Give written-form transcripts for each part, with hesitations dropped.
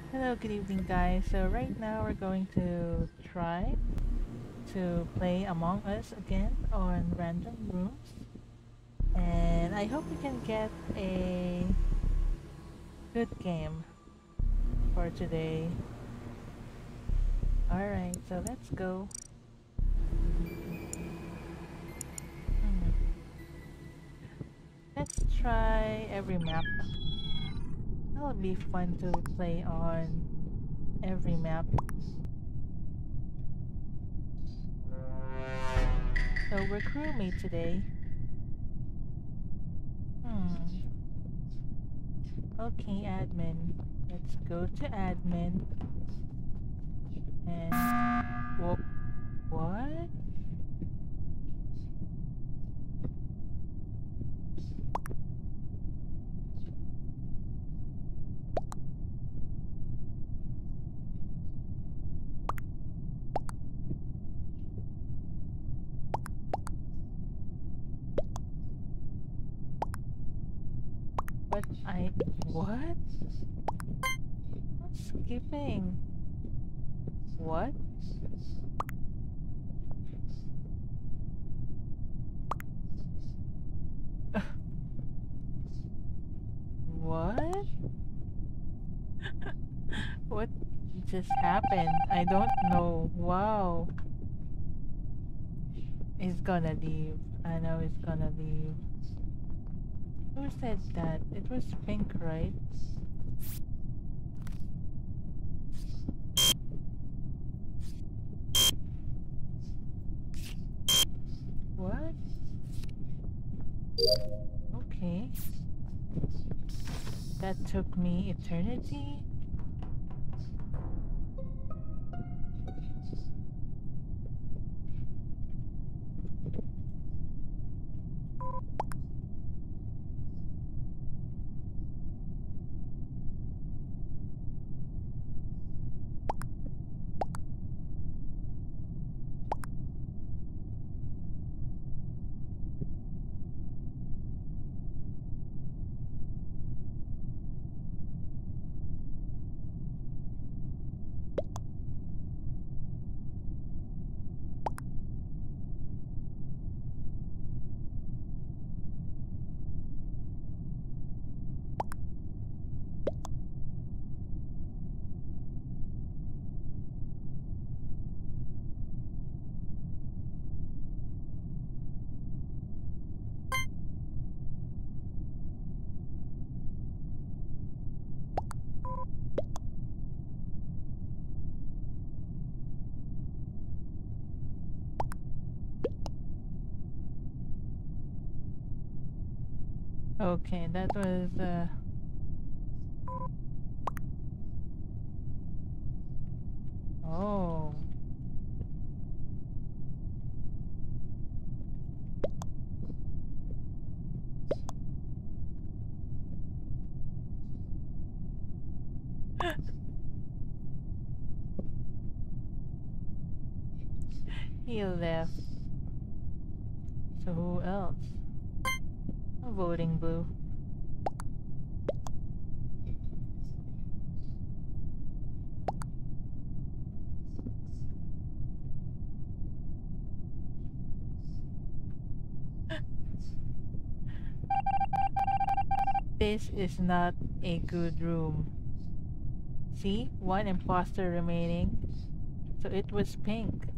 Hello, good evening, guys. So right now we're going to try to play Among Us again on random rooms, and I hope we can get a good game for today. All right, so let's go. Hmm. Let's try every map. That'll be fun to play on every map. So we're crewmate today. Hmm. Okay, admin. Let's go to admin and what? But what? What's skipping? What? What? What just happened? I don't know. Wow. He's gonna leave. I know he's gonna leave. Who said that? It was Pink, right? What? Okay. That took me eternity? Okay, that was oh. He left. So who else? I'm voting blue. This is not a good room. See? One imposter remaining. So it was Pink.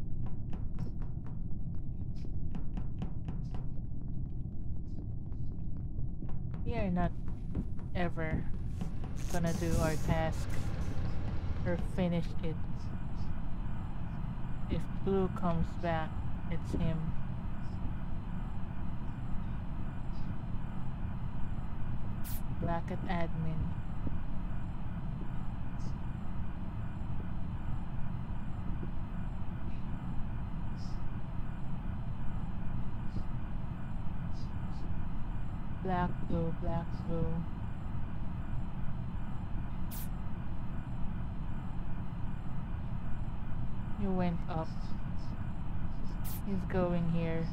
We are not ever gonna do our task or finish it. If blue comes back, it's him. Black at admin. Black, blue, black, blue. You went up. He's going here.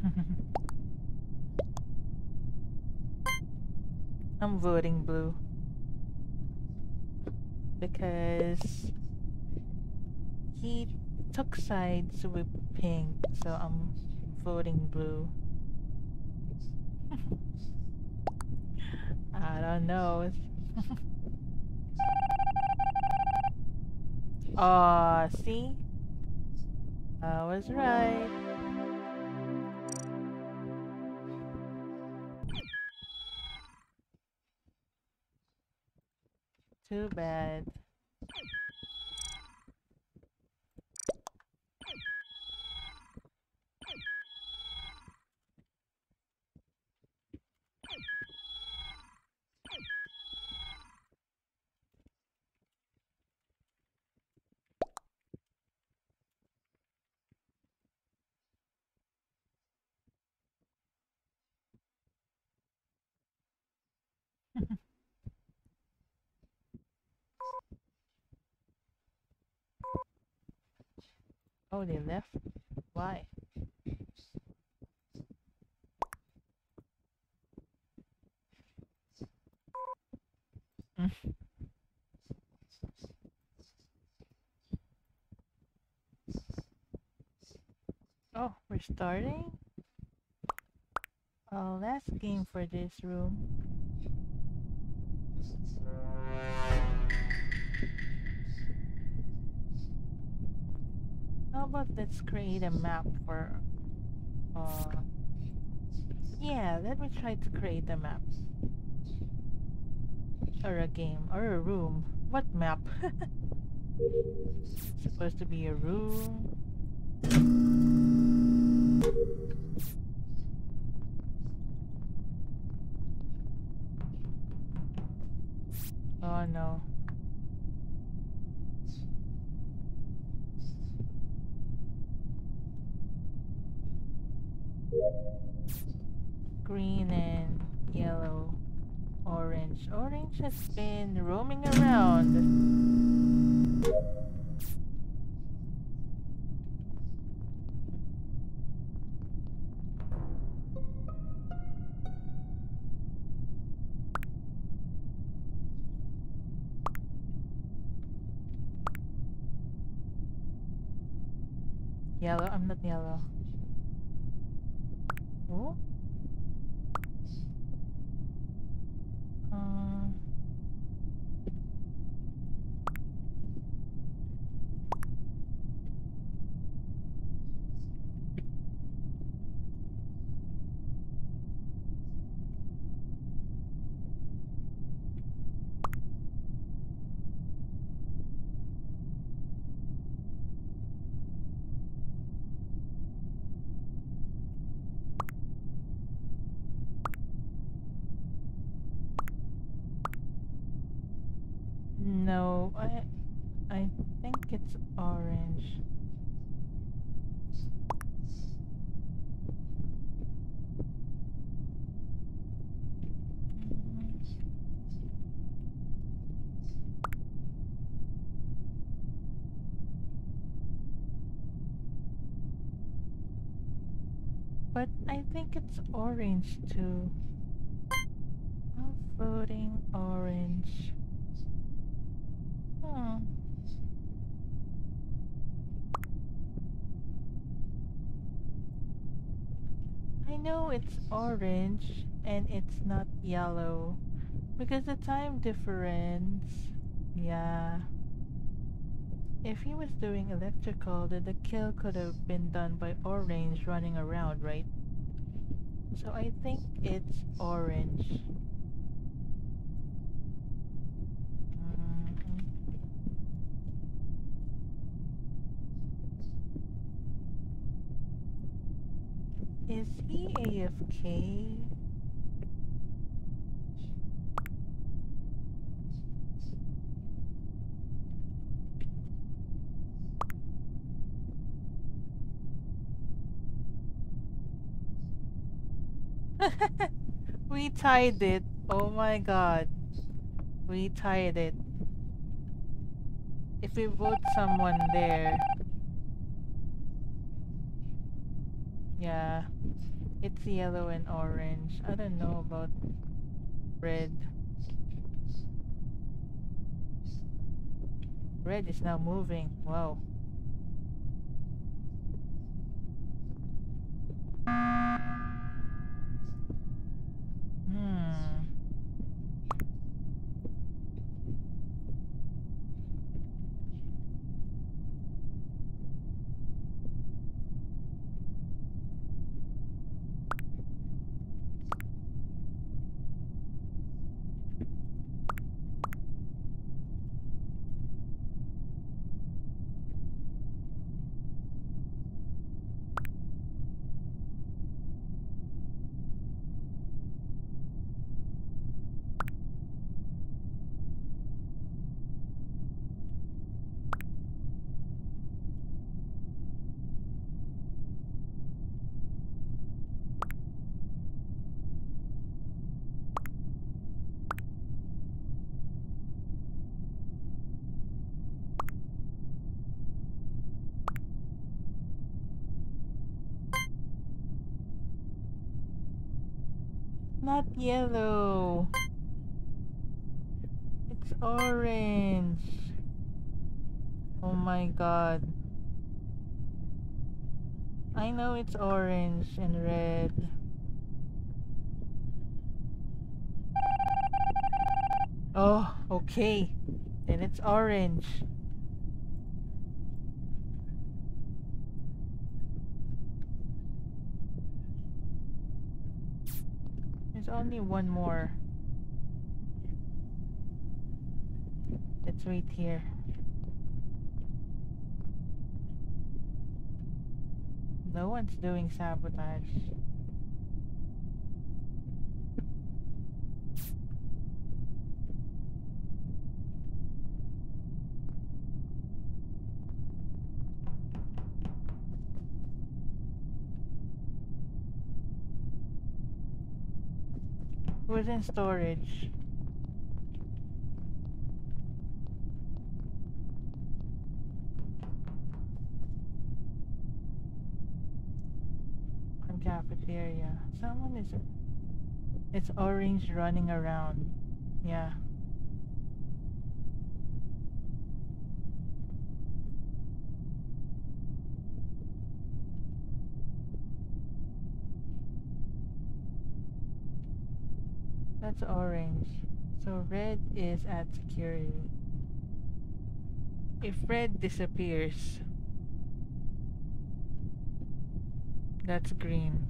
I'm voting blue because he took sides with pink, so I'm voting blue. I don't know. Aw, see? I was right. Too bad. Oh, they left? Why? Mm. Oh, we're starting? Oh, last game for this room. How about let's create a map for... Uh, yeah, let me try to create a map. Or a game. Or a room. What map? Supposed to be a room. Oh no. Green and yellow. Orange. Orange has been roaming around. Yellow? I'm not yellow. Oh? Um, no, I think it's orange. But I think it's orange too. I'm voting orange. Hmm. I know it's orange and it's not yellow because the time difference. Yeah. If he was doing electrical, then the kill could have been done by orange running around, right? So I think it's orange. Mhm. Is he AFK? We tied it. Oh my god. We tied it. If we vote someone there. Yeah, it's yellow and orange. I don't know about red. Red is now moving. Wow. Hmm. Not yellow. It's orange. Oh my god. I know it's orange and red. Oh, okay. Then it's orange. There's only one more. Let's wait here. No one's doing sabotage. Who's in storage? On cafeteria. Someone is... It's orange running around. Yeah. That's orange. So red is at security. If red disappears, that's green.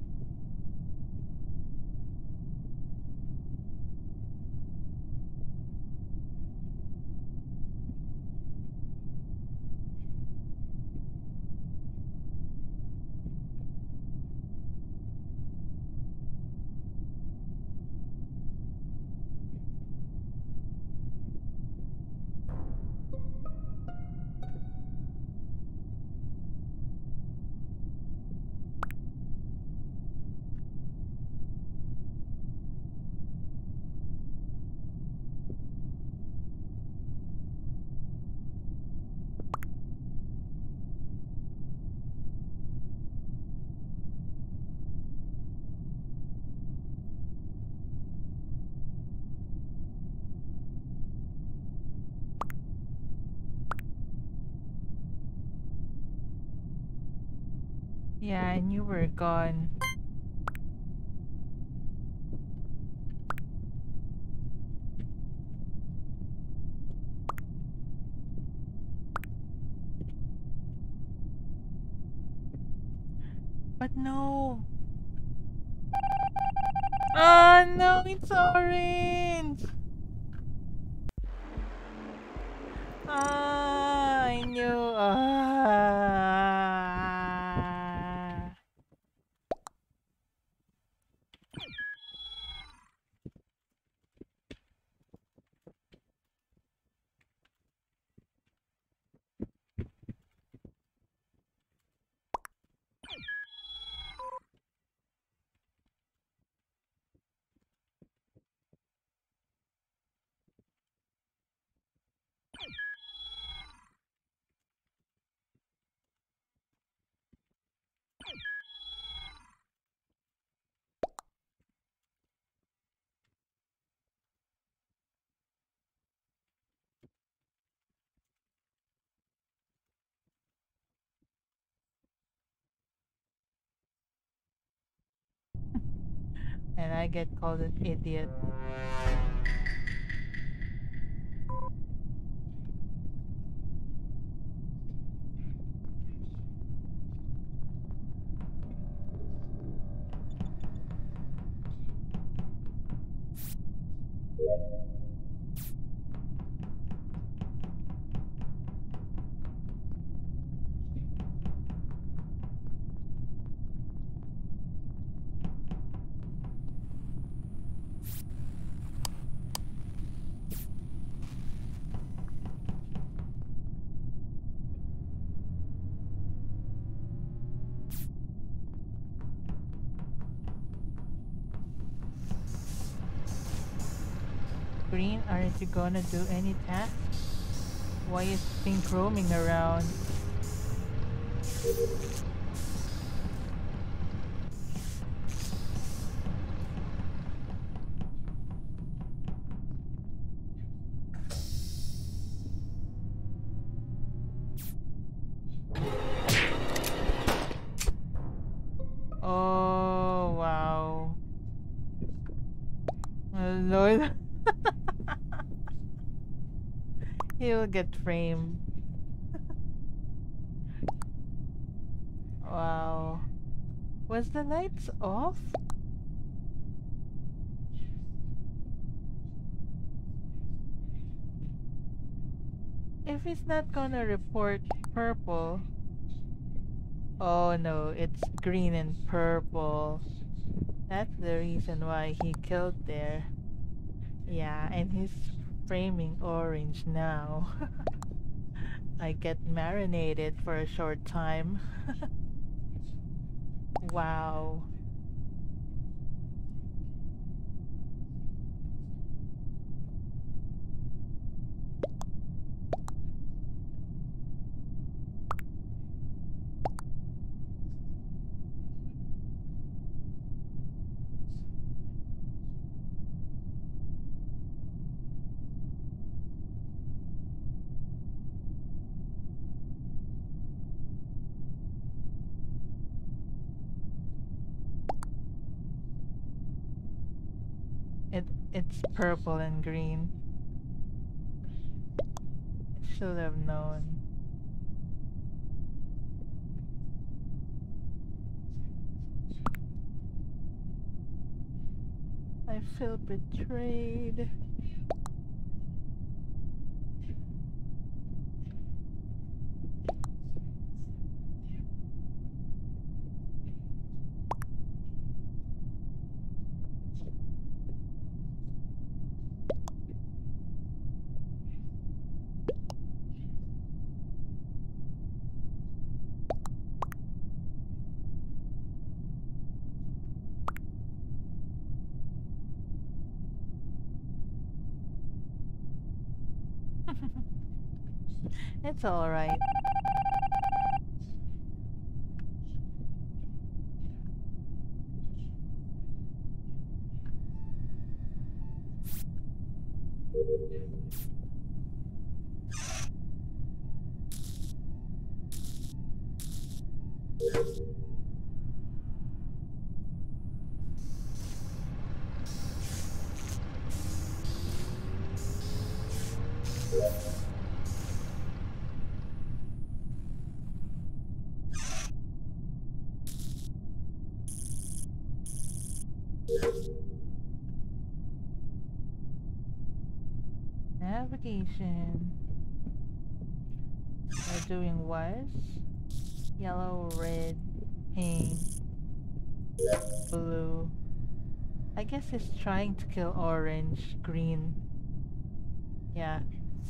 Yeah, and you were gone. But no! Oh no, it's orange! Ah, I knew. Ah. And I get called an idiot. Green, aren't you gonna do any tasks? Why is Pink roaming around? Oh, wow. Oh, Lord. He'll get framed. Wow. Was the lights off? If he's not gonna report purple. Oh no, it's green and purple. That's the reason why he killed there. Yeah, and he's framing orange now. I get marinated for a short time. Wow. It it's purple and green. Should have known. I feel betrayed. It's alright. Navigation. We're doing was yellow, red, pink, blue. I guess it's trying to kill orange, green. Yeah.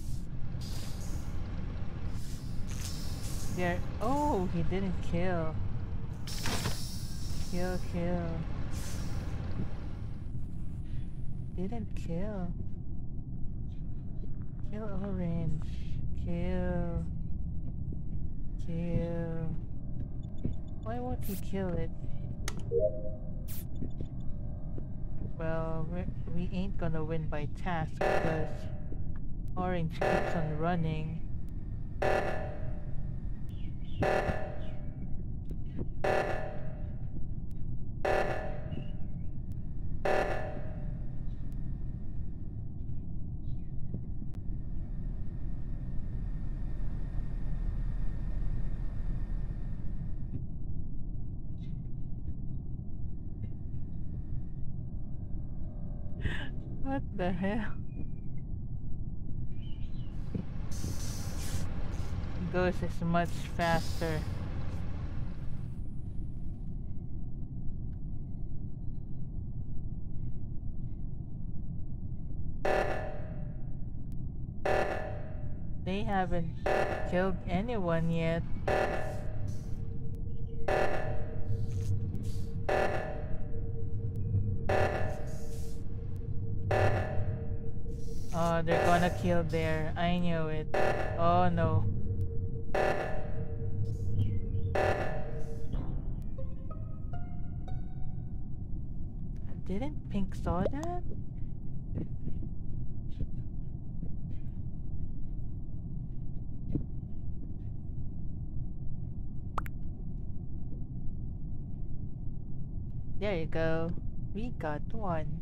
There. Oh, he didn't kill. Kill, kill. Didn't kill. Kill orange. Kill. Kill. Why won't he kill it? Well, we ain't gonna win by task because orange keeps on running. What the hell? Ghost is much faster. They haven't killed anyone yet. Oh, they're gonna kill there. I knew it. Oh no. Didn't Pink saw that? There you go. We got one.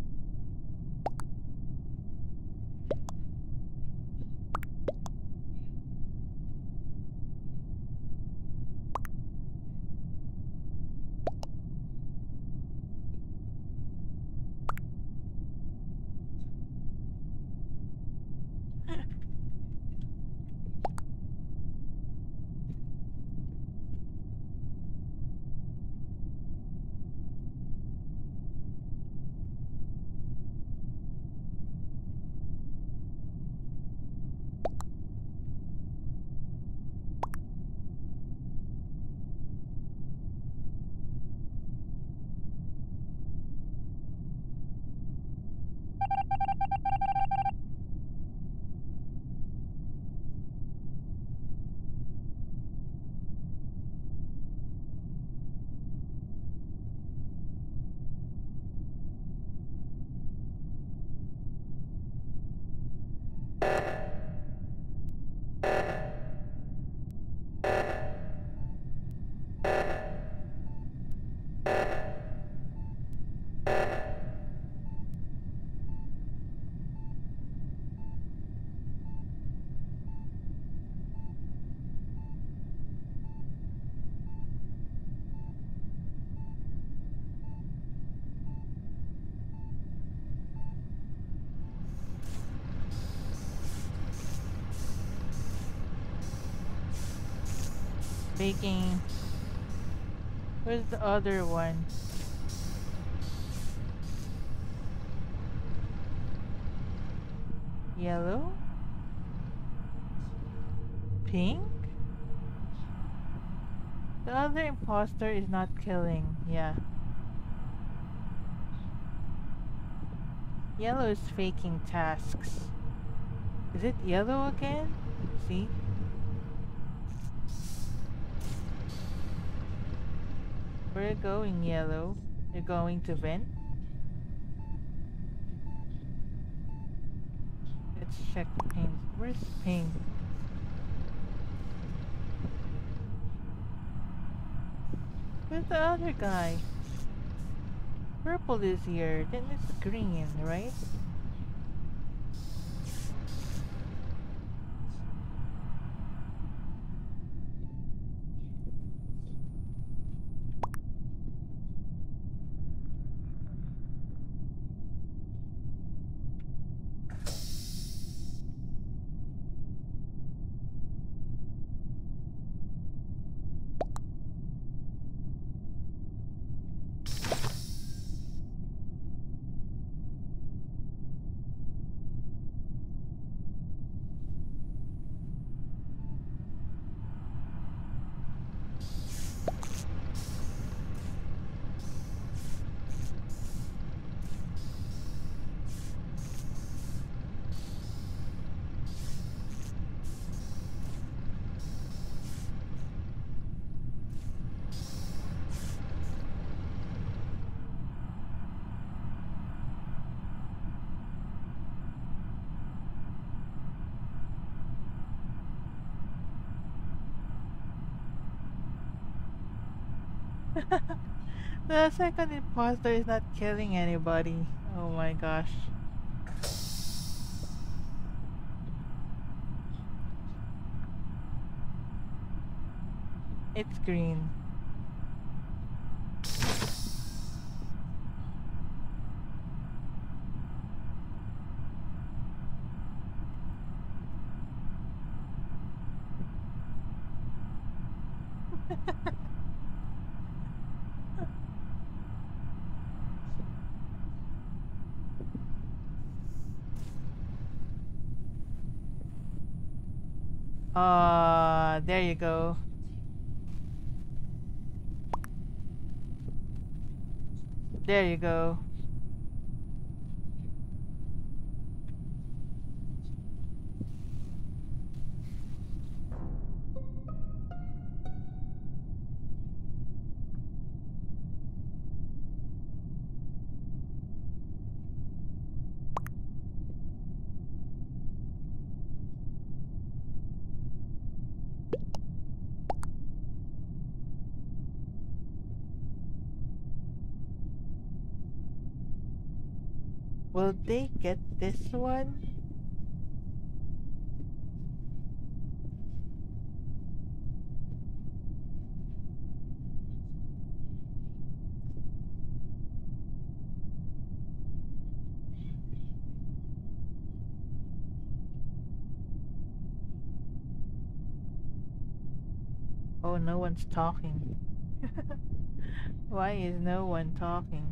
Baking. Where's the other one? Yellow? Pink? The other imposter is not killing. Yeah. Yellow is faking tasks. Is it yellow again? See? Where are you going, yellow? You're going to vent? Let's check pink. Where's pink? Where's the other guy? Purple is here, then it's green, right? The second imposter is not killing anybody. Oh my gosh. It's green. There you go. There you go. Will they get this one? Oh, no one's talking. Why is no one talking?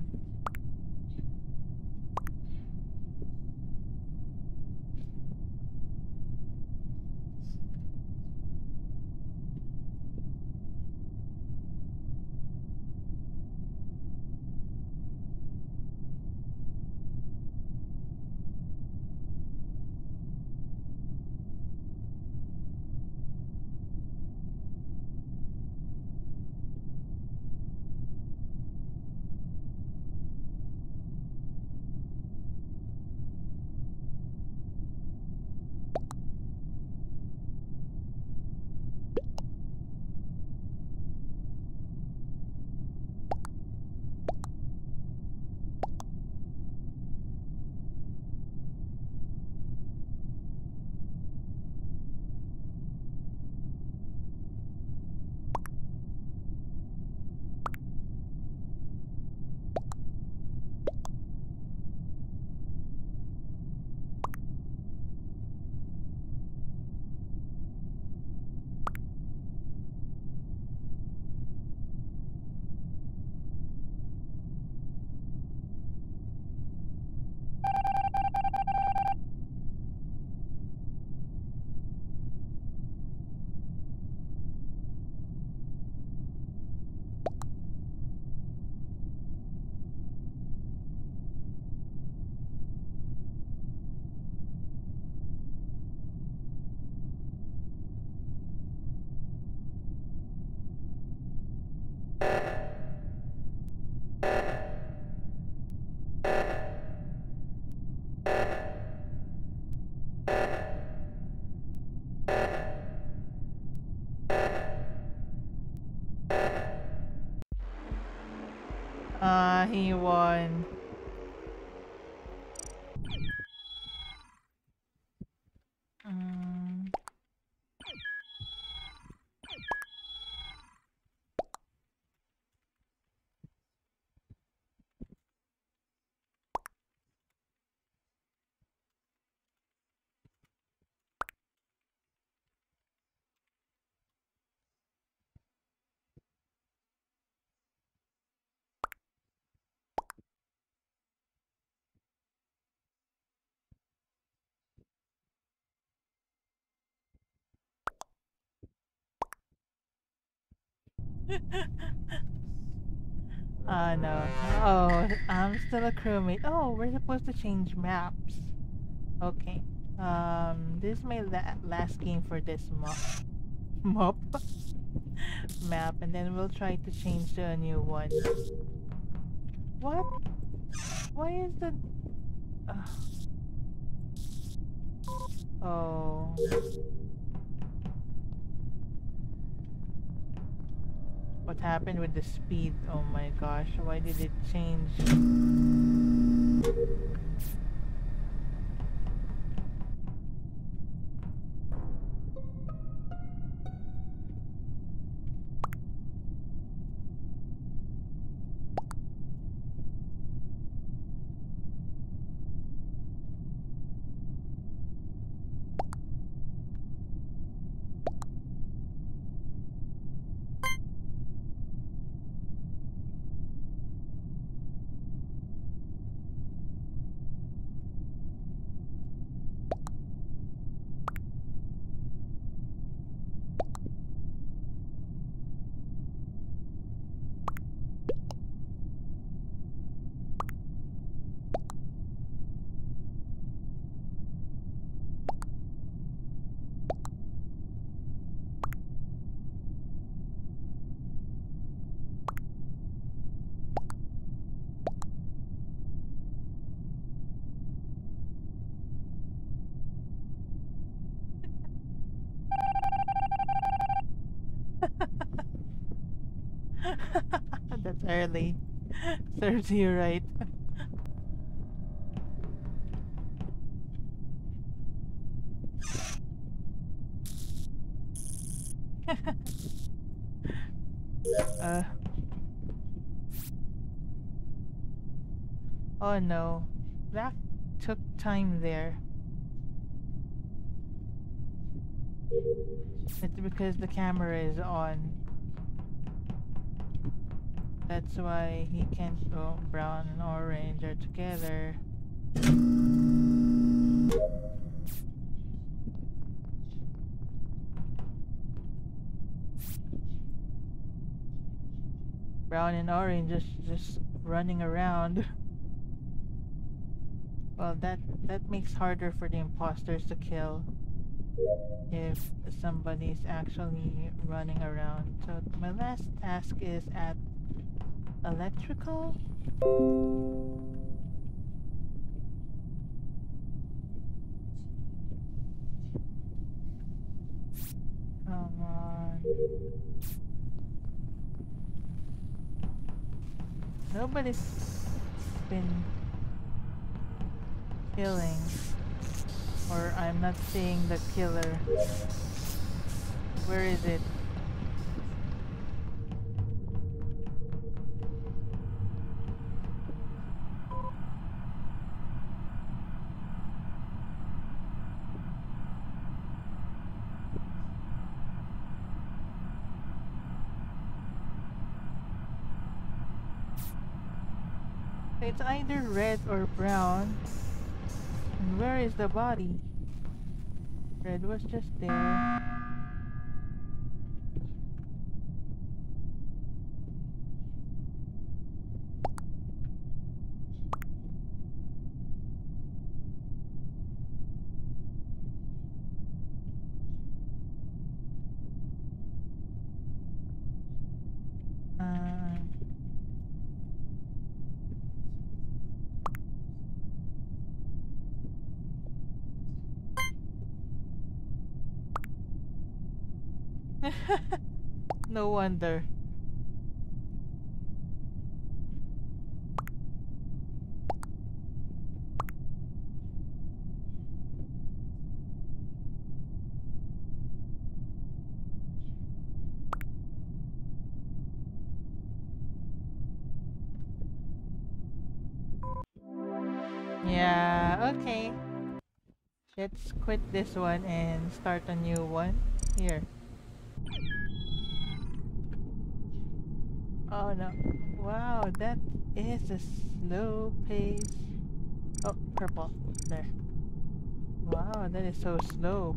He won. Mm. No. Oh, I'm still a crewmate. Oh, we're supposed to change maps. Okay. This is my last game for this mop map, and then we'll try to change to a new one. What? Why is the? Uh, oh. What happened with the speed? Oh my gosh, why did it change? That's early. Serves you right. uh, oh no. That took time there. It's because the camera is on. That's why he can't go. Brown and orange are together. Brown and orange just running around. Well, that makes harder for the imposters to kill if somebody's actually running around. So my last task is at electrical. Come on. Nobody's been killing, or I'm not seeing the killer. Where is it? It's either red or brown. And where is the body? Red was just there. Uh, no wonder. Yeah, okay. Let's quit this one and start a new one. Here. Oh no. Wow, that is a slow pace. Oh, purple. There. Wow, that is so slow.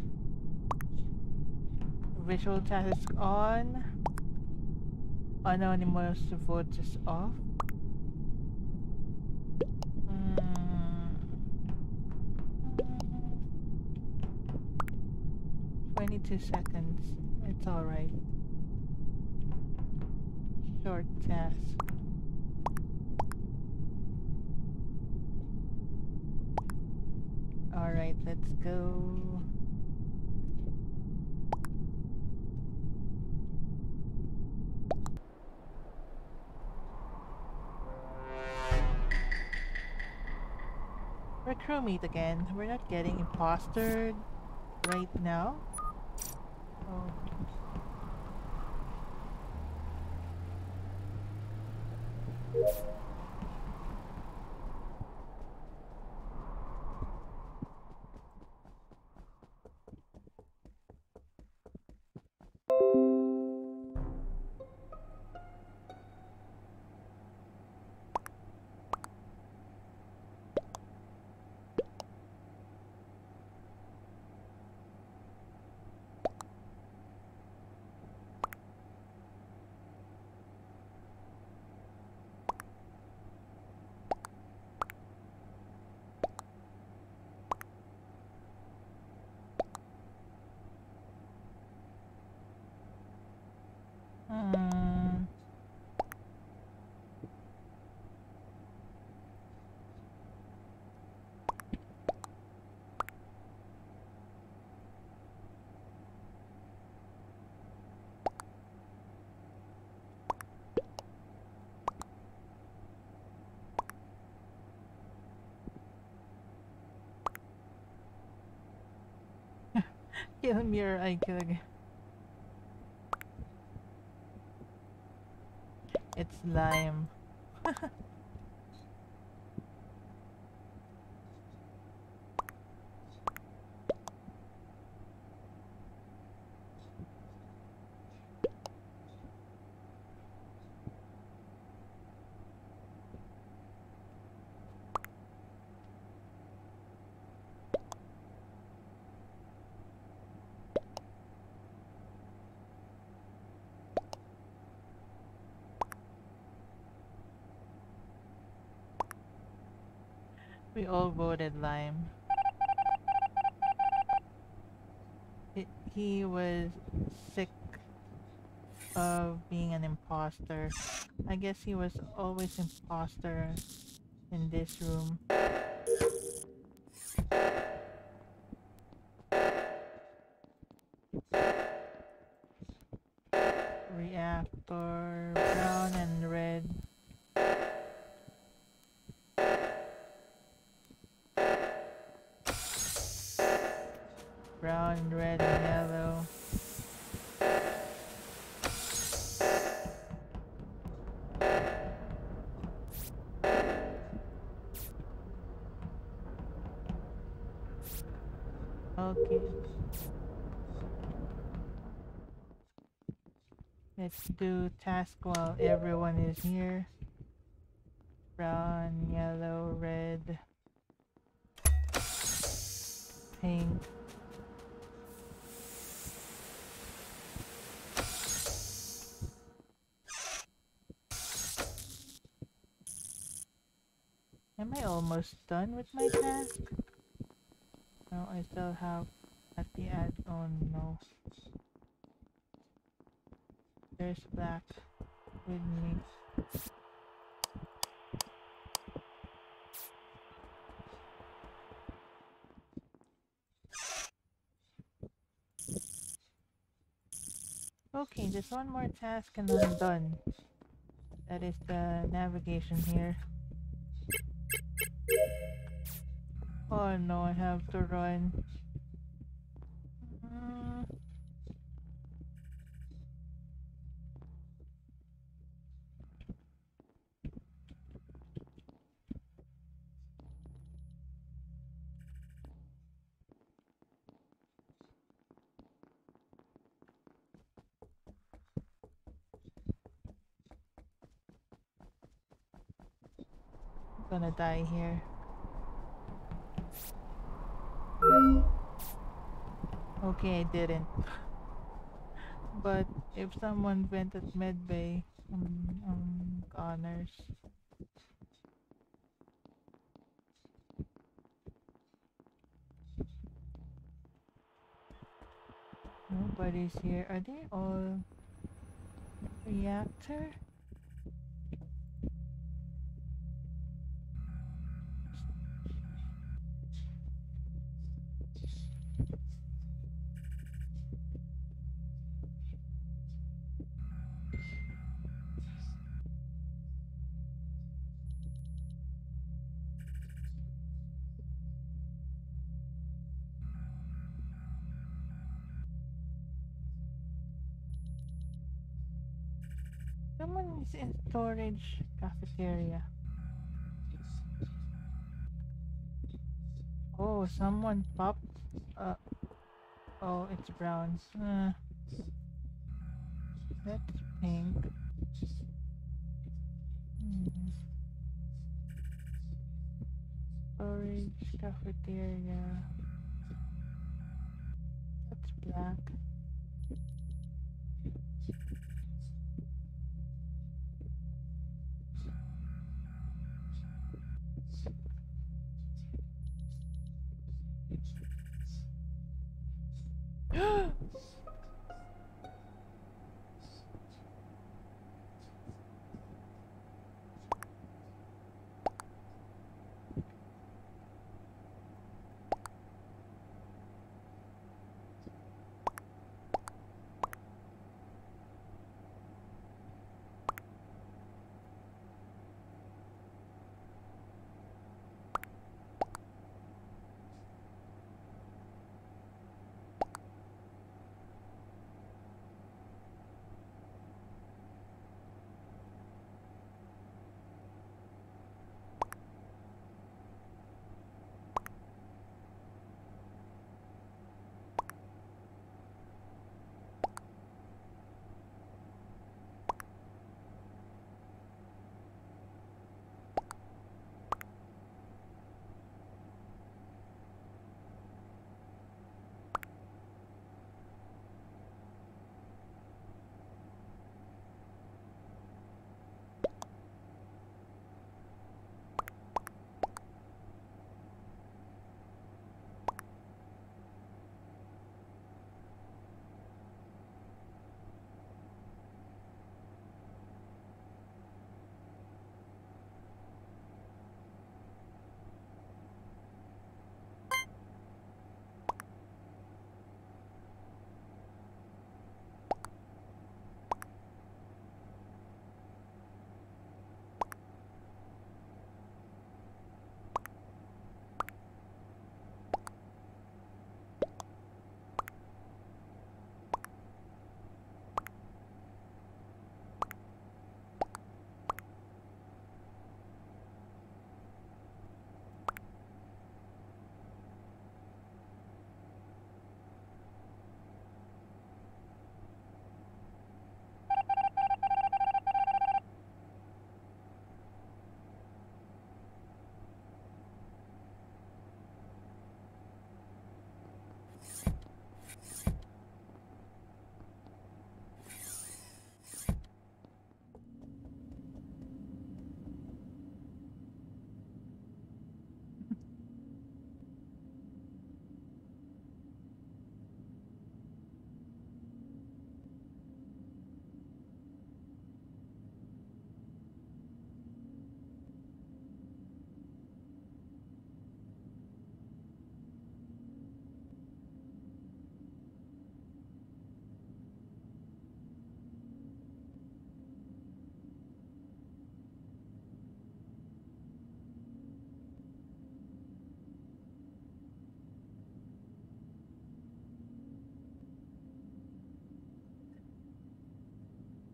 Visual task on. Anonymous vote is off. Mm, 22 seconds. It's alright. Short task. Alright, let's go. We're crewmate again. We're not getting impostered right now. Oh. Hmm. Kill me or I kill again. It's lime. We all voted lime. He was sick of being an imposter. I guess he was always imposter in this room. Reactor, brown and red. Brown, red, and yellow. Okay. Let's do task while everyone is here. Brown, yellow, red, pink. Am I almost done with my task? No, I still have at the end. Oh no. There's black with me. Okay, just one more task and I'm done. That is the navigation here. Oh no, I have to run. Mm. I'm gonna die here. Okay, I didn't. But if someone went at medbay, honors. Nobody's here. Are they all reactor? Someone is in storage cafeteria. Oh, someone popped. Uh, oh, it's brown. That's pink. Hmm. Storage cafeteria. That's black.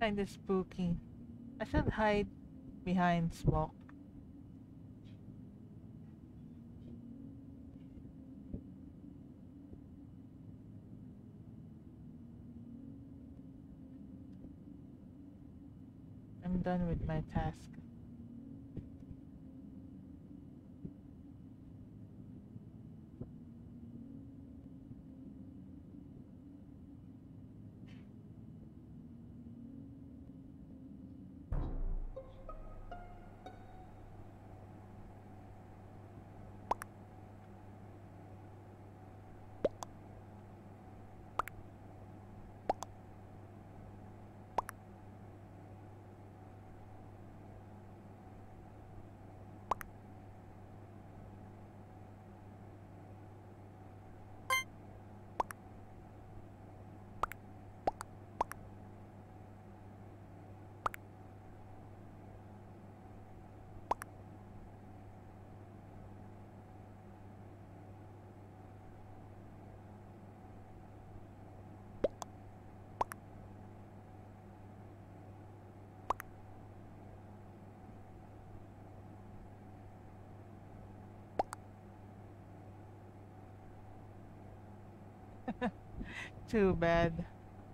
Kinda spooky. I should hide behind smoke. I'm done with my task. Too bad.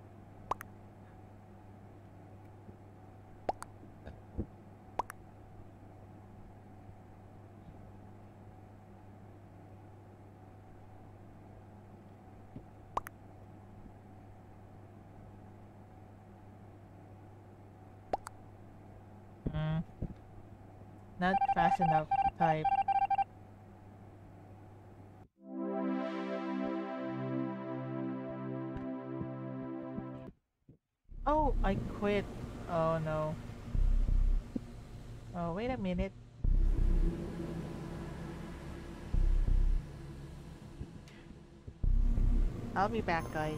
Mm, not fast enough type. Oh, I quit. Oh no. Oh, wait a minute. I'll be back, guys.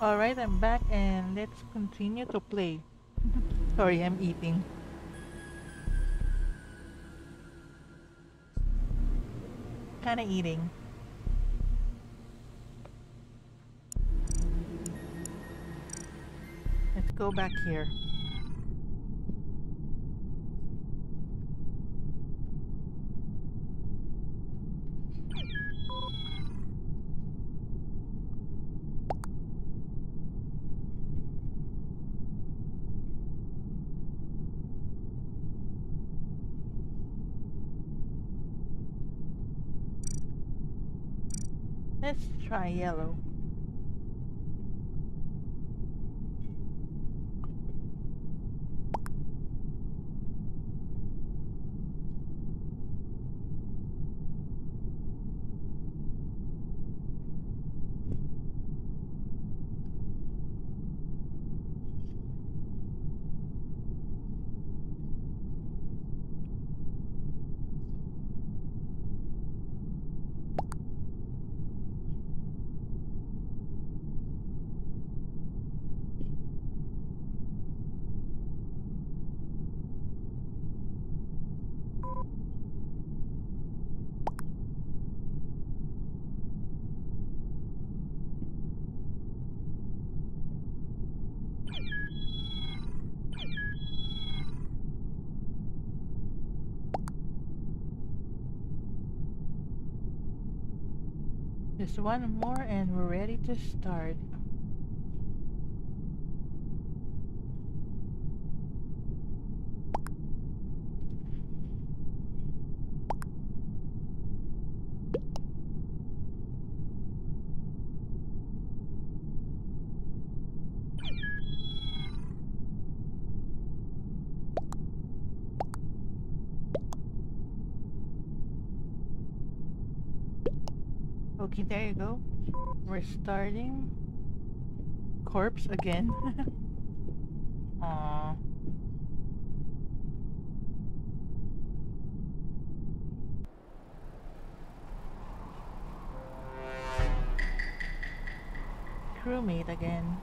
Alright, I'm back and let's continue to play. Sorry, I'm eating. Kinda eating. Let's go back here. Let's try yellow. Just one more and we're ready to start. Okay, there you go. We're starting. Corpse again. Aww. Crewmate again.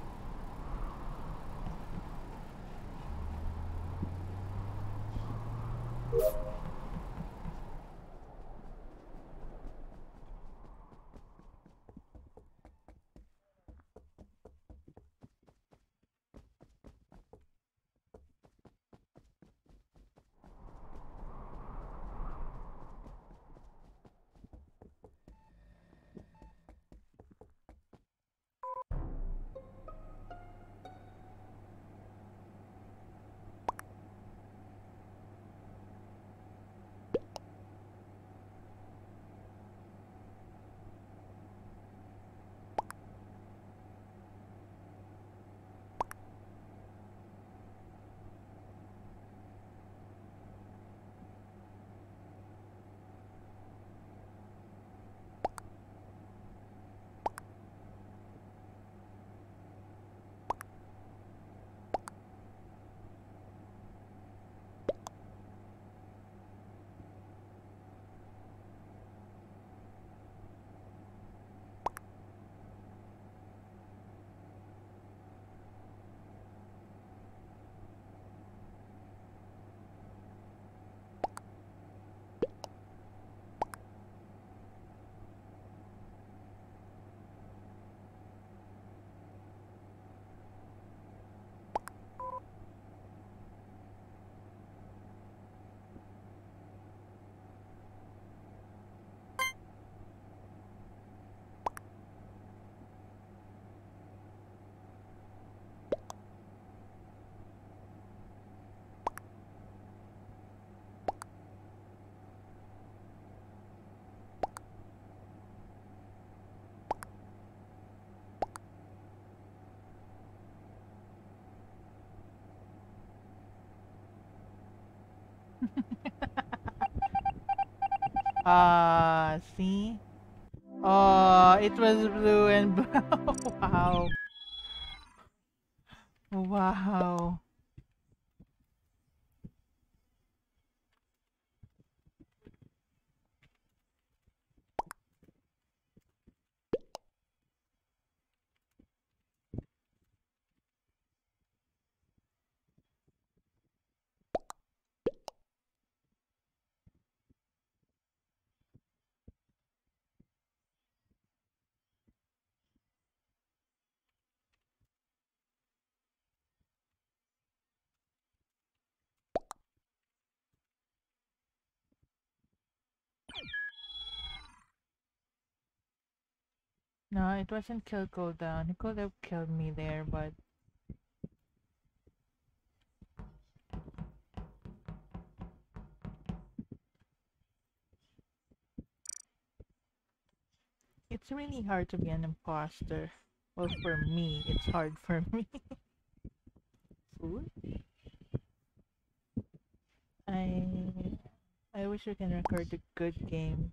See? Oh, it was blue and brown. Wow. Wow. No, it wasn't kill cooldown. He could have killed me there, but it's really hard to be an imposter. Well, for me, it's hard for me. Food? I I wish we can record a good game.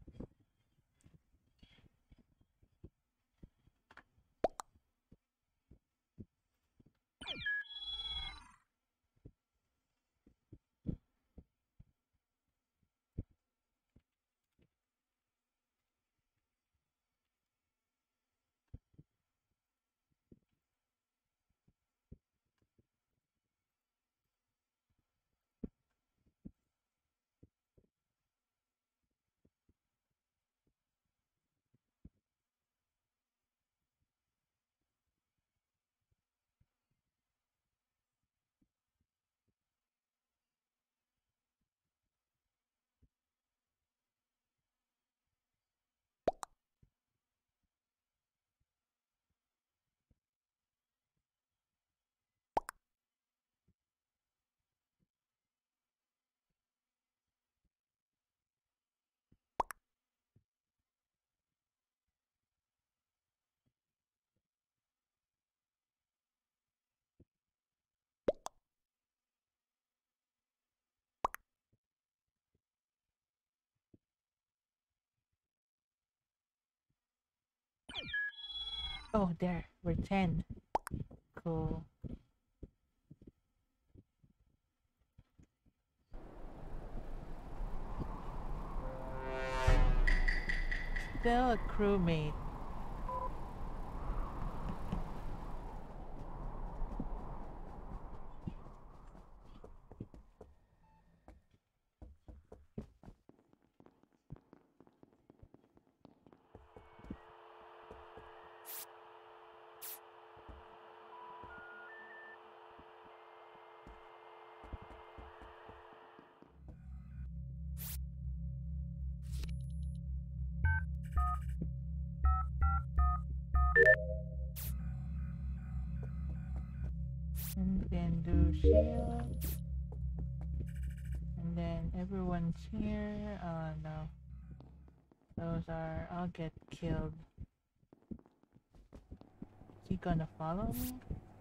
Oh, there. We're 10. Cool. Still a crewmate. And then do shield. And then everyone's here. Oh no. Those are... I'll get killed. Is he gonna follow me?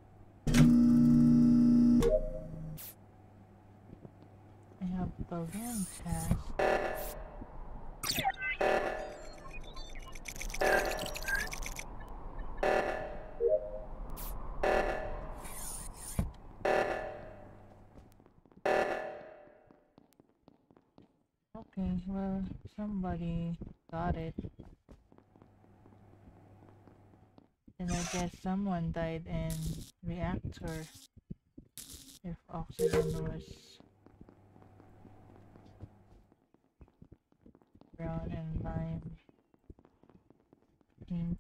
I have balloon task. Okay, well, somebody got it. And I guess someone died in reactor. If oxygen was brown and lime pink.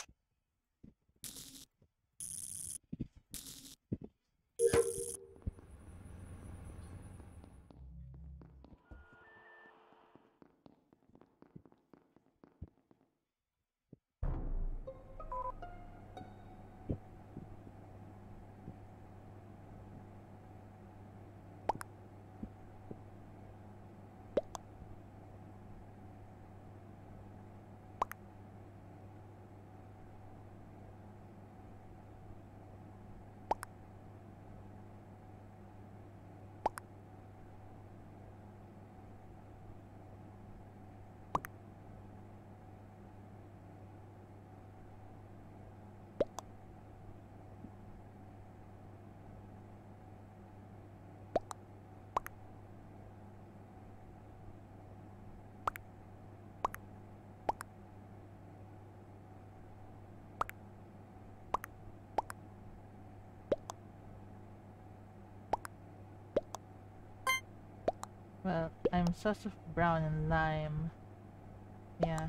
Well, I'm sus of brown and lime. Yeah.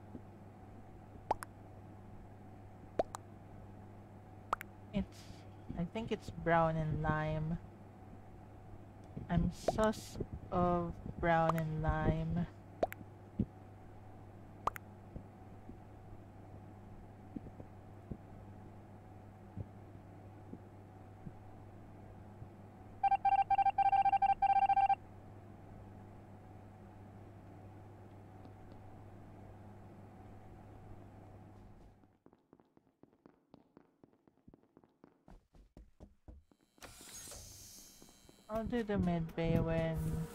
It's... I think it's brown and lime. I'm sus of brown and lime. I'll do the mid bay when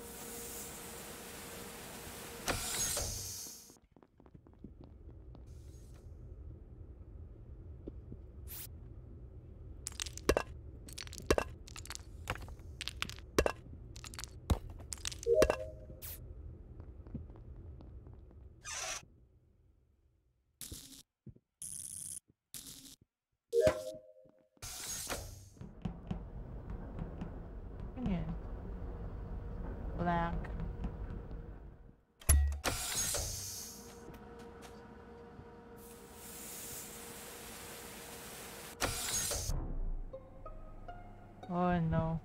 yun, black. Oh no.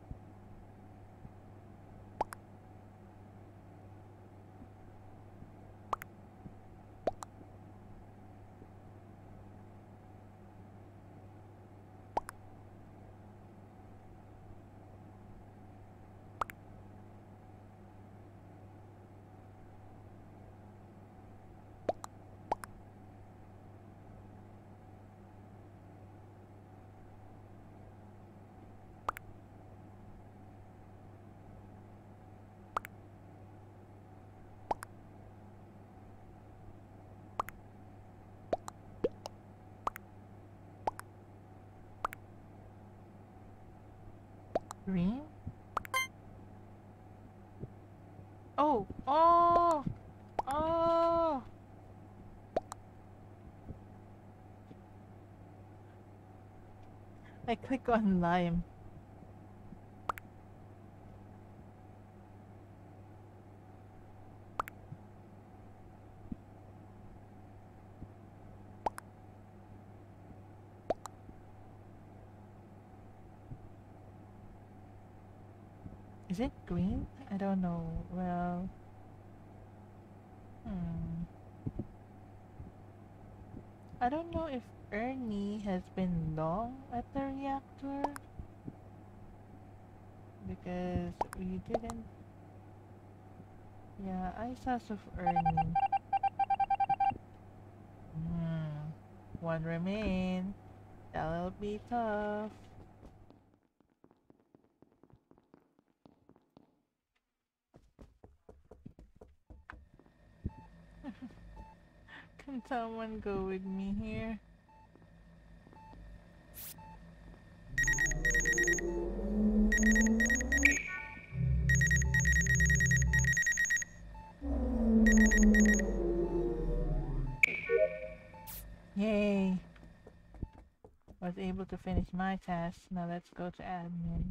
Green? Oh! Oh! Oh! I click on lime. Is it green? I don't know. Well, hmm. I don't know if Ernie has been long at the reactor because we didn't. Yeah, I saw of Ernie. Hmm. One remain. That'll be tough. Can someone go with me here? Yay! Was able to finish my task. Now let's go to admin.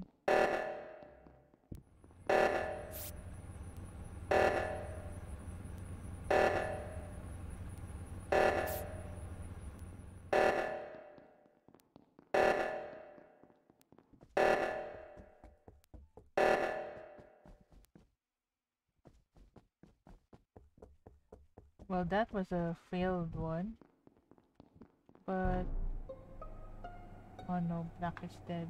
Well, that was a failed one. But... oh no, Black is dead.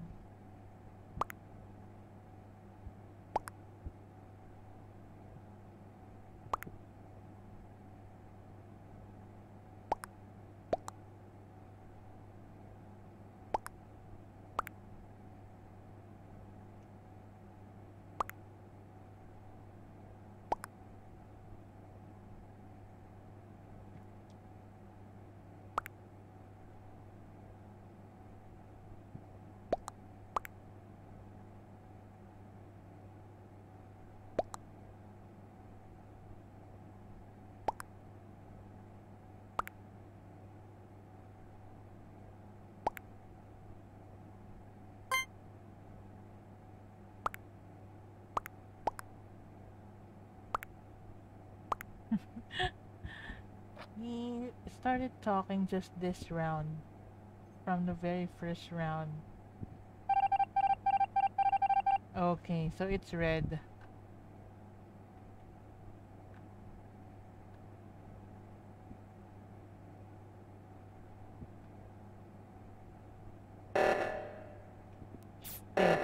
We started talking just this round. From the very first round. Okay, so it's red. Wait.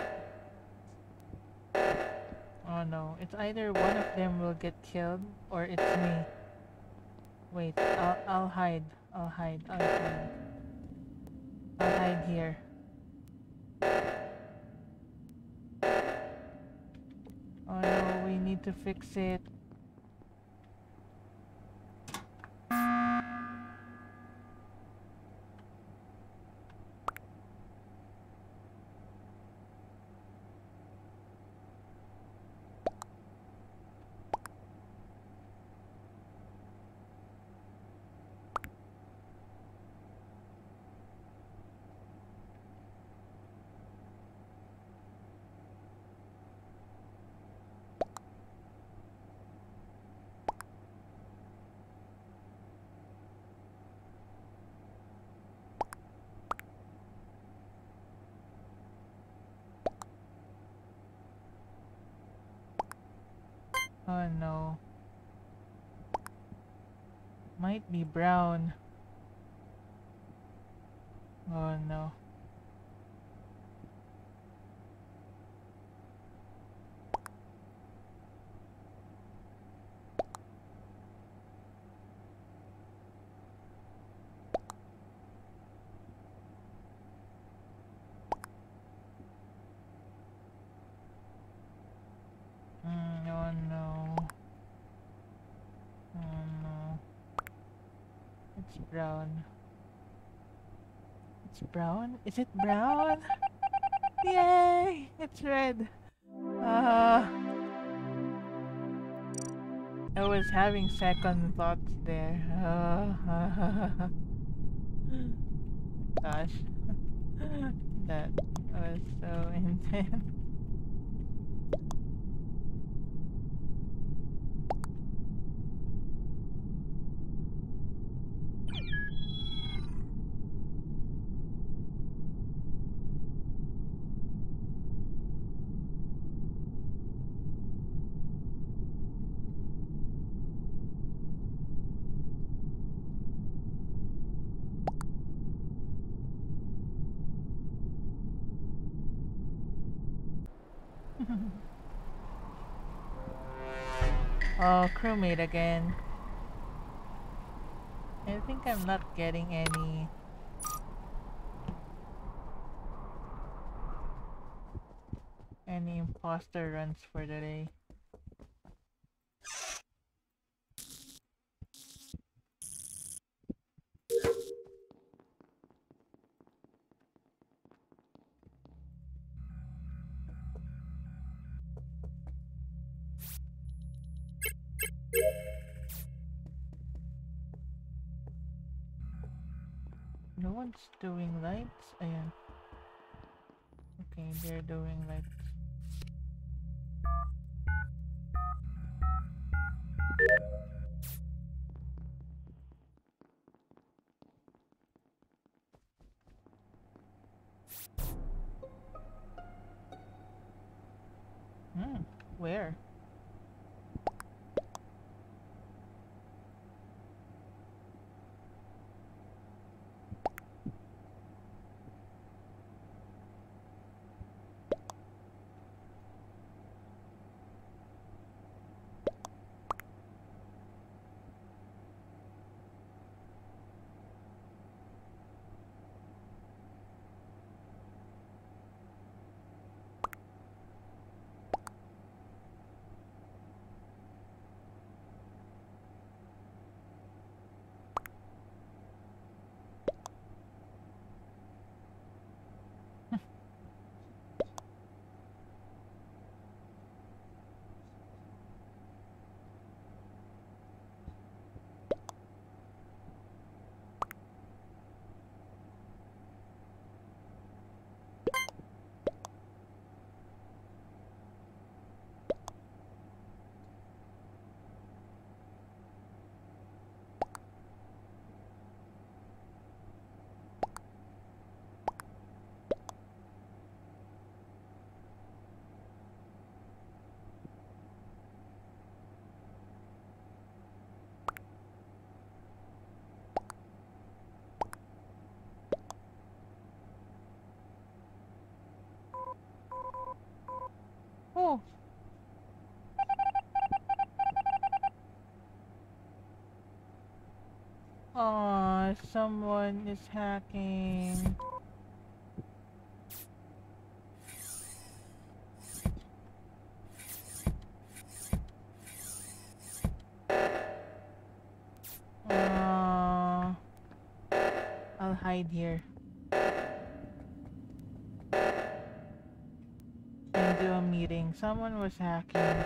Oh no, it's either one of them will get killed or it's me. Wait, I'll hide. I'll hide. I'll hide. I'll hide here. Oh no, we need to fix it. Oh no. Might be brown. Oh no. Oh no. Oh no. It's brown. It's brown? Is it brown? Yay! It's red. Uh, I was having second thoughts there. Gosh. That was so intense. Oh, crewmate again. I think I'm not getting any imposter runs for the day. No one's doing lights? Ayan. Okay, they're doing lights. Where? Oh, someone is hacking. Uh, I'll hide here and do a meeting. Someone was hacking.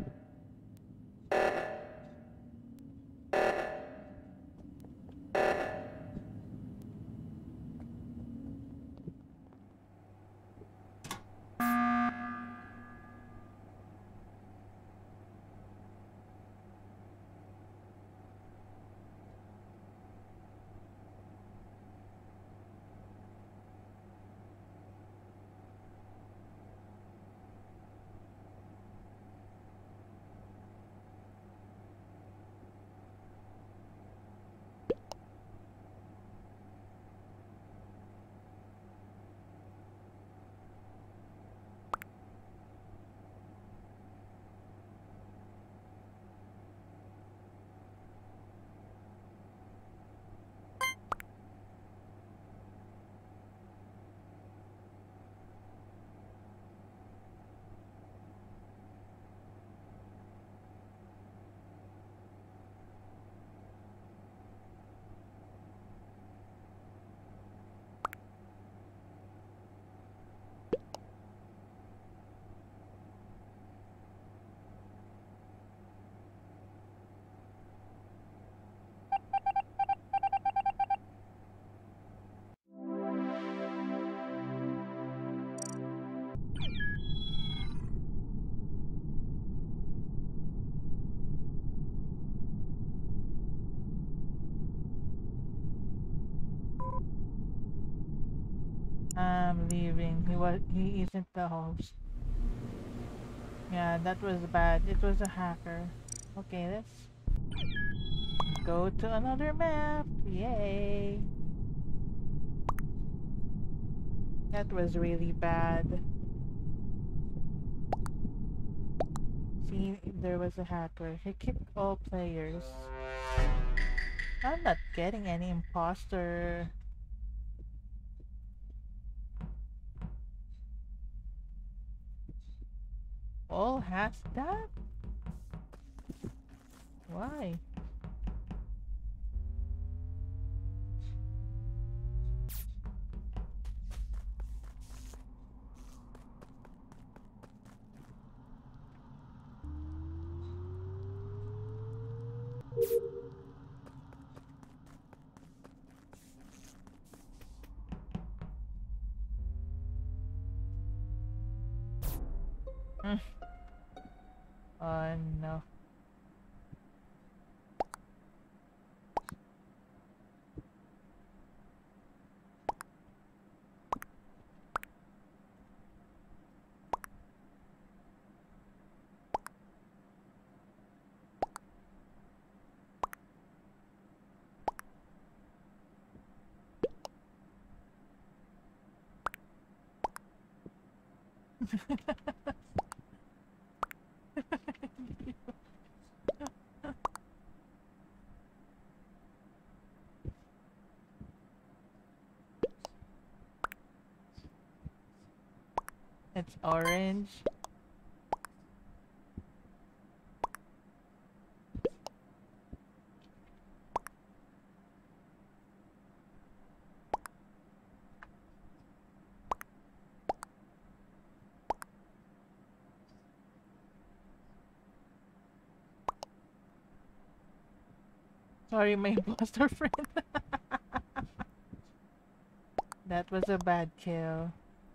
I'm leaving. He isn't the host. Yeah, that was bad. It was a hacker. Okay, let's go to another map. Yay. That was really bad. See, there was a hacker. He kicked all players. I'm not getting any imposter. All has that? Why? Mm. Oh no. It's orange. Sorry, my imposter friend. That was a bad kill.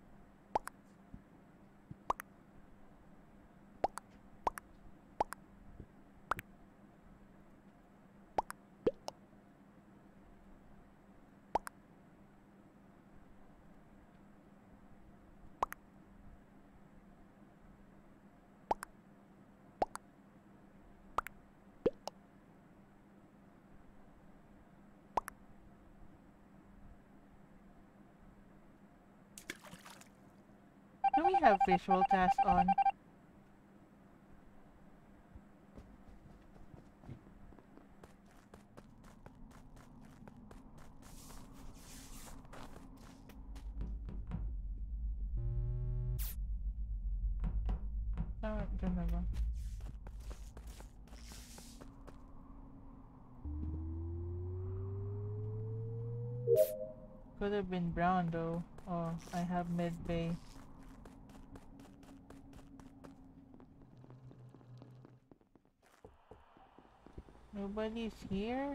Do we have visual task on? Ito na ba? Could have been brown though. Oh, I have mid-bay. Nobody's here?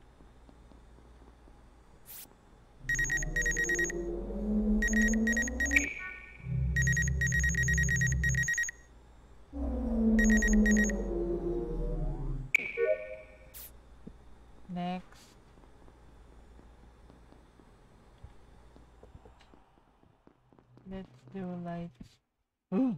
Next. Let's do lights. Ooh!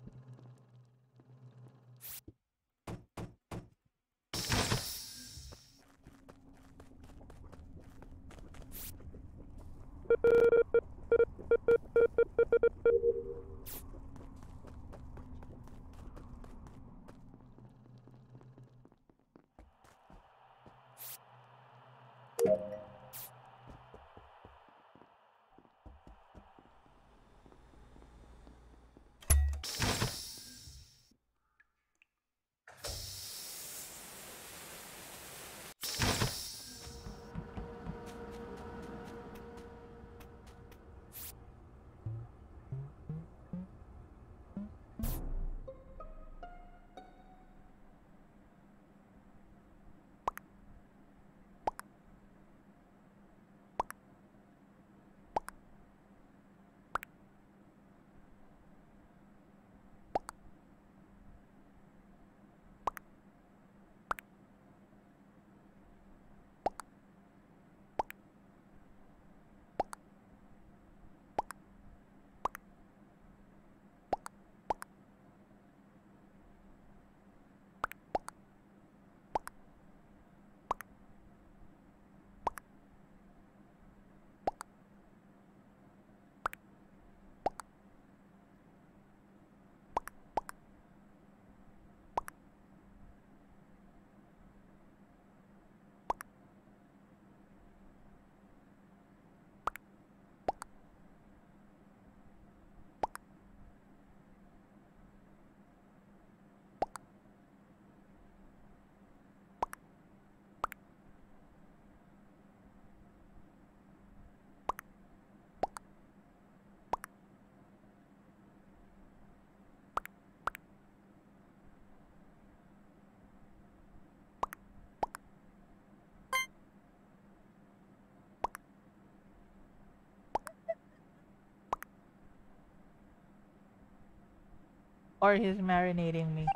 Or he's marinating me.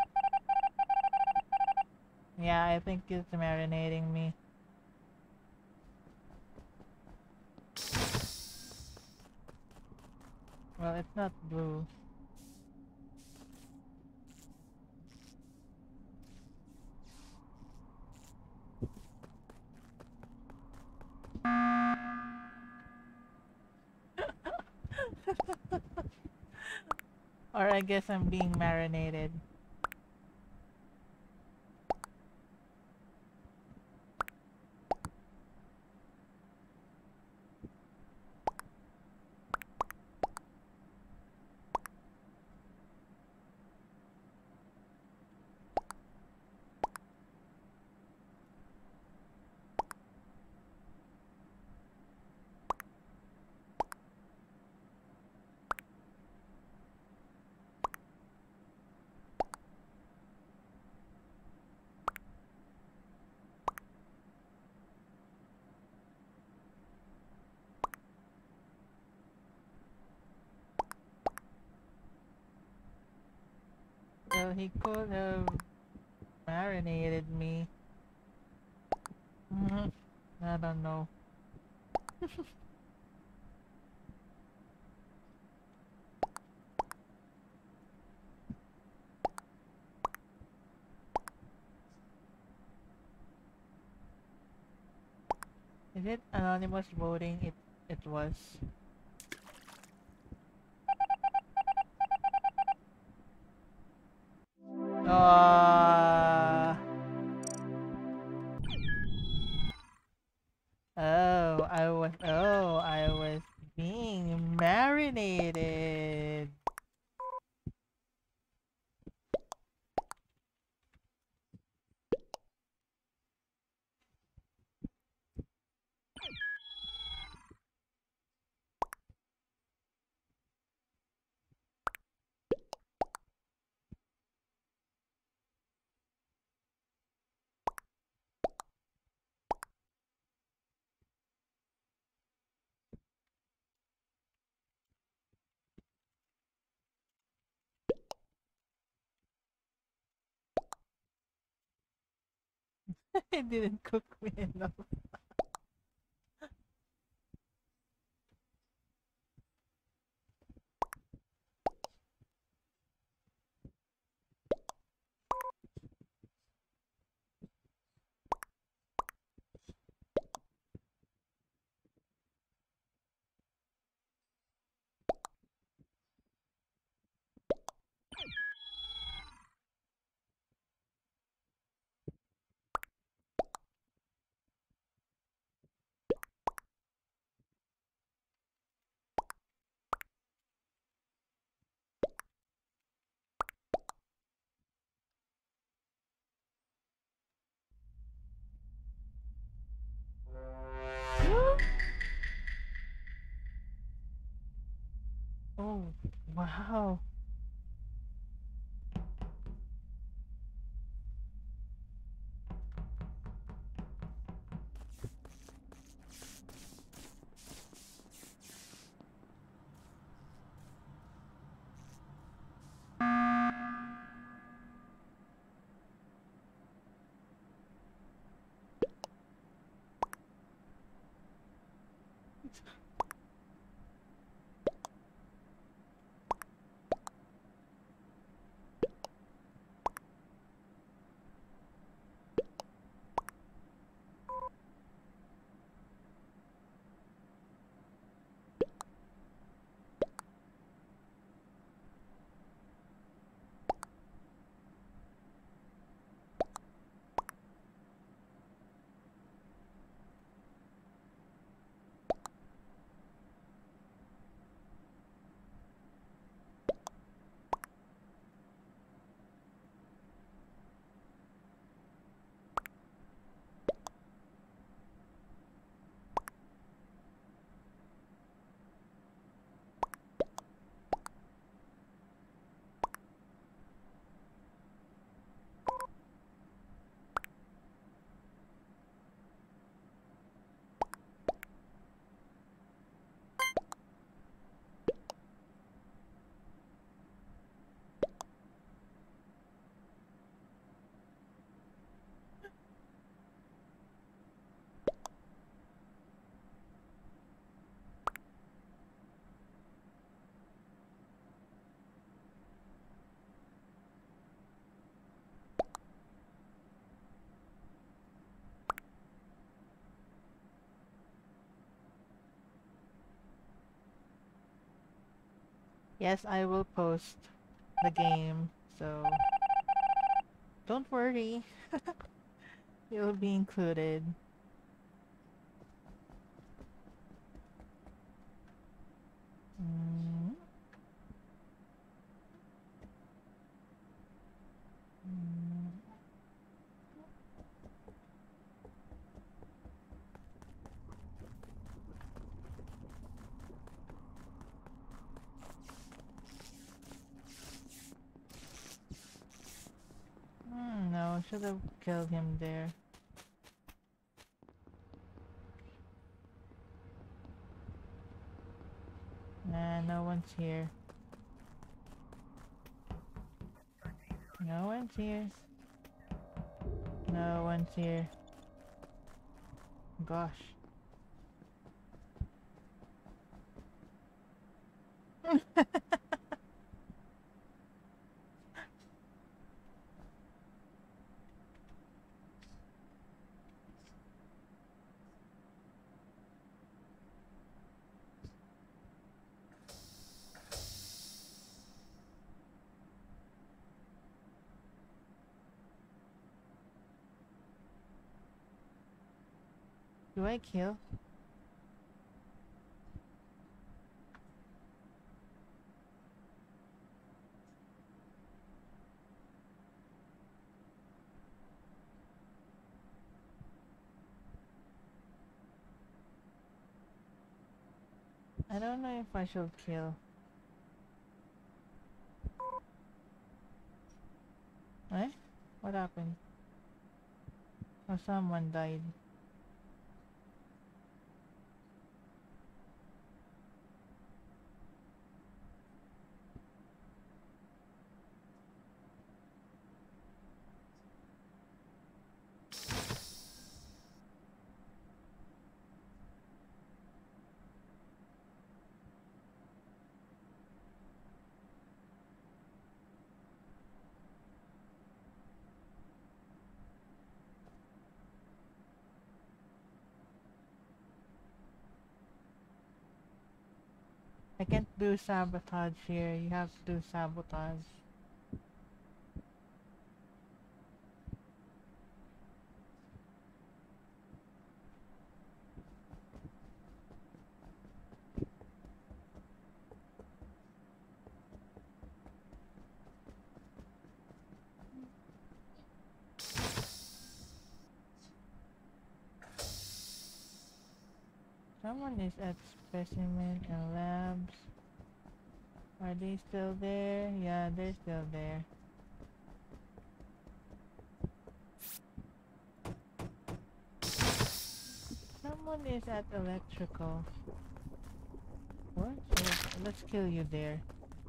Yeah, I think he's marinating me. Well, it's not blue. Or I guess I'm being marinated. So he could have marinated me. I don't know. Is it anonymous voting? It was. Uh, I was being marinated. It didn't cook me enough. Oh, wow. Yes, I will post the game, so don't worry. It will be included. Mm, mm. No, should have killed him there. Nah, no one's here. No one's here. No one's here. Gosh. Do I kill? I don't know if I should kill. Eh? What happened? Oh, someone died. I can't do sabotage here. You have to do sabotage. Someone is at specimen and labs. Are they still there? Yeah, they're still there. Someone is at electrical. What? Let's kill you there.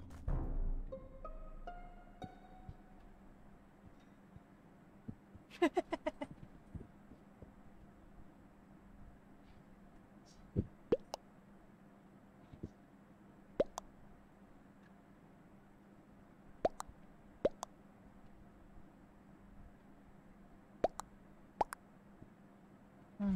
Hmm.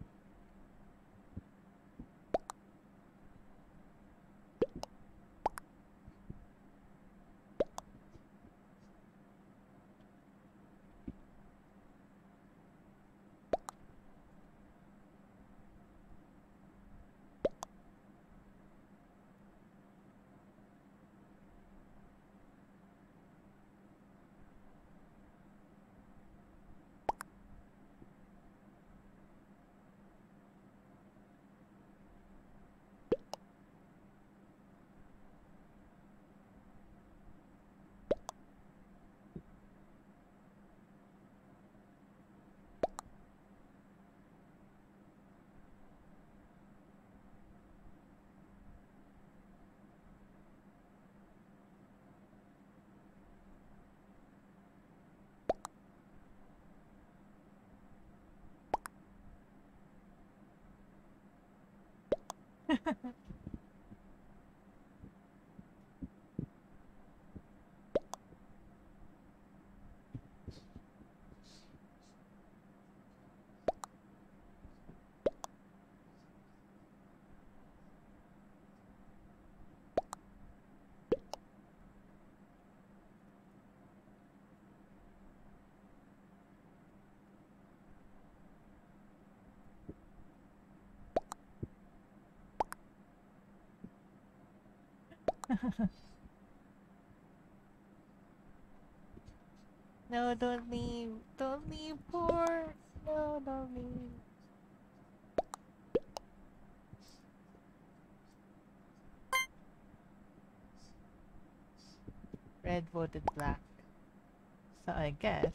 No, don't leave. Don't leave, poor. No, don't leave. Red voted black. So I guess.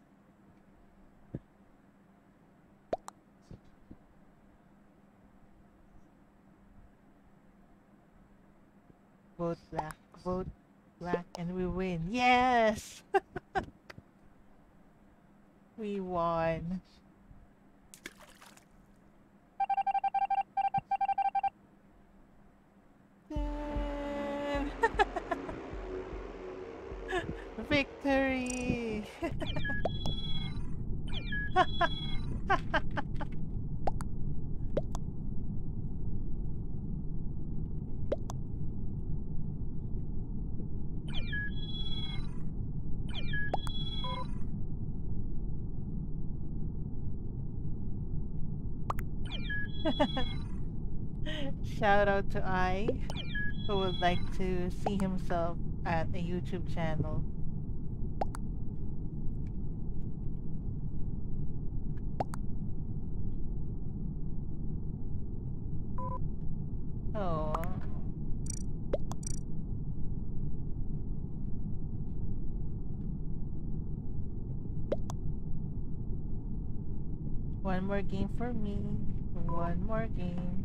Vote black. Vote black and we win. Yes! We won. Dun. Victory! Shout out to I, who would like to see himself at a YouTube channel. Oh. One more game for me. One more game.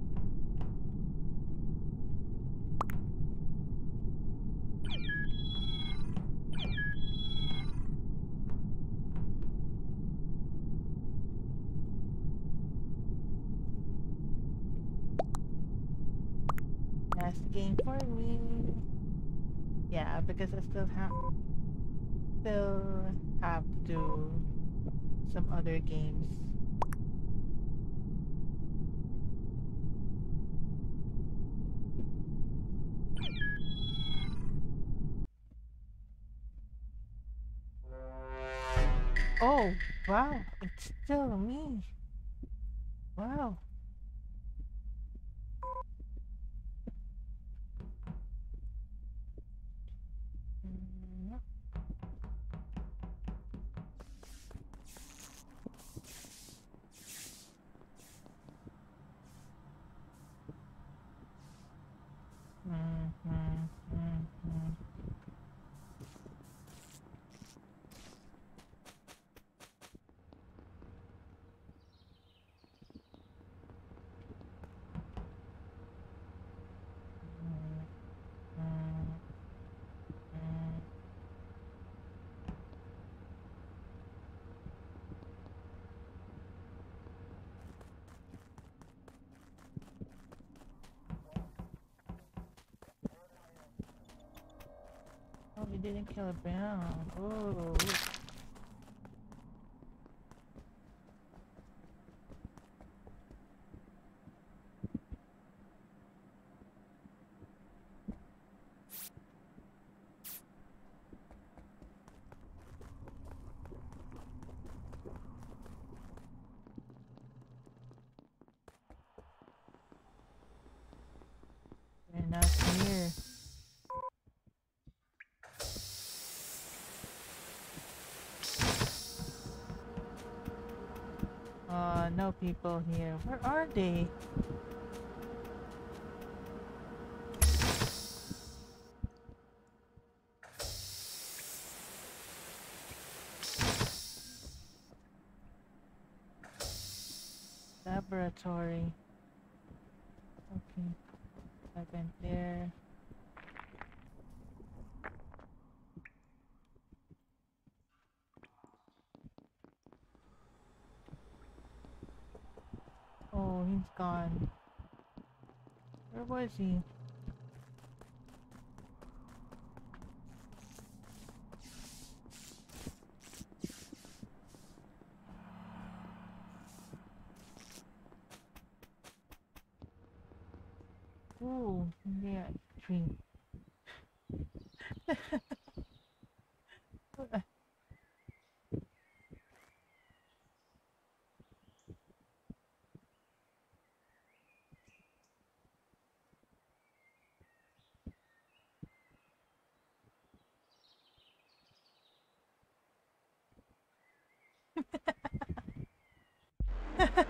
Last game for me. Yeah, because I still have to do some other games. Oh, wow, it's still me. Wow. Mm, mm, mm. Oh, we didn't kill a bear. Oh, they're not here. No people here. Where are they? Laboratory. Okay, I went there. Oh, he's gone. Where was he? Ooh, yeah, tree.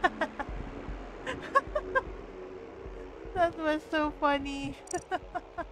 That was so funny.